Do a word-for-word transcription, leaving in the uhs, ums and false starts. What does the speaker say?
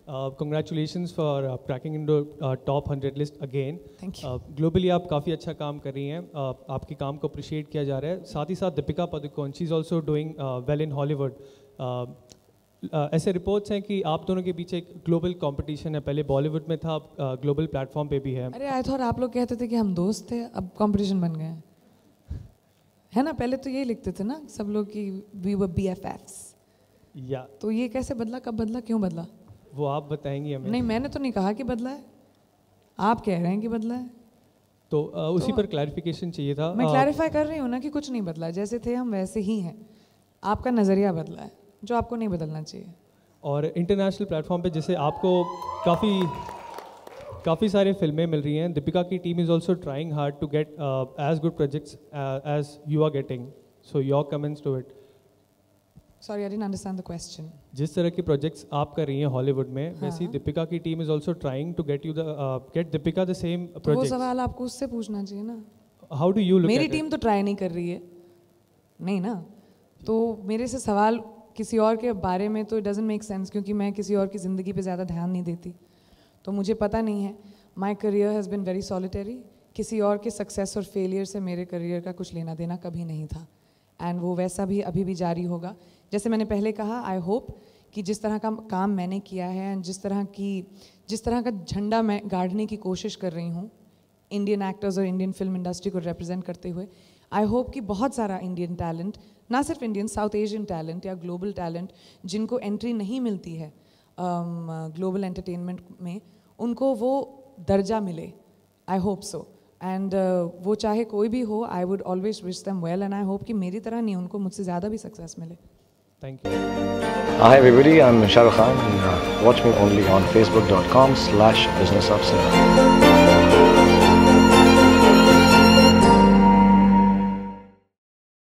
Congratulations for uh, cracking into uh, top hundred list again. Thank you. Uh, globally आप काफ़ी अच्छा काम कर रही हैं. uh, आपके काम को appreciate किया जा रहा है. साथ ही साथ Deepika Padukone, she is also doing uh, well in Hollywood. Uh, uh, ऐसे रिपोर्ट्स हैं कि आप दोनों के बीच एक ग्लोबल कंपटीशन है. पहले बॉलीवुड में था, ग्लोबल uh, प्लेटफॉर्म पे भी है. अरे आई थॉट आप लोग कहते थे कि हम दोस्त थे, अब कंपटीशन बन गए है ना. पहले तो यही लिखते थे ना सब लोग कि we were B F Fs. या तो ये कैसे बदला, कब बदला, क्यों बदला? वो आप बताएंगी हमें. नहीं, मैंने तो नहीं कहा कि बदला है, आप कह रहे हैं कि बदला है. तो uh, उसी तो पर क्लैरिफिकेशन चाहिए था. मैं क्लैरिफाई कर रही हूँ ना कि कुछ नहीं बदला, जैसे थे हम वैसे ही हैं. आपका नज़रिया बदला है जो आपको नहीं बदलना चाहिए. और इंटरनेशनल प्लेटफॉर्म पे जैसे आपको काफ़ी काफ़ी सारे फिल्में मिल रही हैं. दीपिका की team is also trying hard to get as good projects as you are getting. So your comments to it. Sorry, I didn't understand the question. जिस तरह के प्रोजेक्ट्स आप कर रही हैं हॉलीवुड में, हाँ. वैसे ही दीपिका की team is also trying to get you the get Deepika the same project. वो सवाल आपको उससे पूछना चाहिए ना. हाउ डू यू लुक मेरी टीम तो ट्राई नहीं कर रही है, नहीं ना. तो मेरे से सवाल किसी और के बारे में तो इट डजंट मेक सेंस, क्योंकि मैं किसी और की ज़िंदगी पे ज़्यादा ध्यान नहीं देती, तो मुझे पता नहीं है. My career has been very solitary. किसी और के सक्सेस और फेलियर से मेरे करियर का कुछ लेना देना कभी नहीं था, एंड वो वैसा भी अभी भी जारी होगा. जैसे मैंने पहले कहा, आई होप कि जिस तरह का काम मैंने किया है एंड जिस तरह की जिस तरह का झंडा मैं गाड़ने की कोशिश कर रही हूँ इंडियन एक्टर्स और इंडियन फिल्म इंडस्ट्री को रिप्रेजेंट करते हुए, आई होप कि बहुत सारा इंडियन टैलेंट, ना सिर्फ इंडियन, साउथ एशियन टैलेंट या ग्लोबल टैलेंट जिनको एंट्री नहीं मिलती है ग्लोबल um, एंटरटेनमेंट में, उनको वो दर्जा मिले. I hope so. एंड वो चाहे कोई भी हो, I would always wish them well, and I hope कि मेरी तरह नहीं, उनको मुझसे ज़्यादा भी सक्सेस मिले. Thank you. Hi everybody, I'm Shah Rukh Khan and uh, watch me only on facebook dot com slash business of cinema.